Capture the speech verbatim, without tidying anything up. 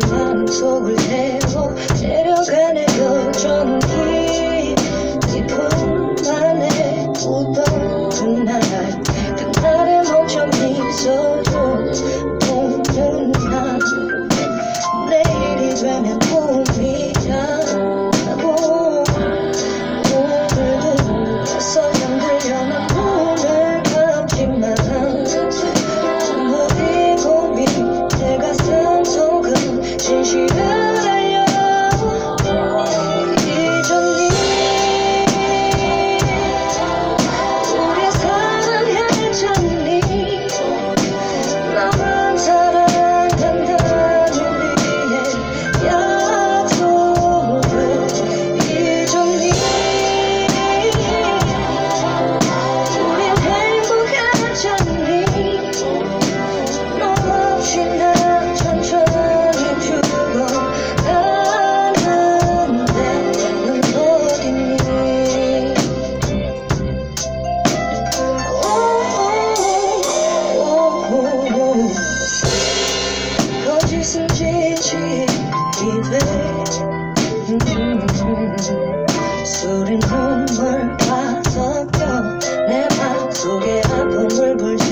마음속을 태워 내려가네 여전히 깊은 밤에 웃던 그날 그날에 멈춰 미소도 보는 날 내일이 되면 꿈이 가고 오늘도 서양 들려만 눈을 감지만 전부 이 고민 내 가슴 속은 진실을 알려 이전이 우리 사랑했잖니 나만 사랑한다는 우리의 약속을 이전이 우린 행복했잖니 너 없이 난 천천히 죽어가는데 넌 어딨니 오오오오 거짓은 진실이 돼 술은 눈물과 섞여 내 맘속에 아픔을 불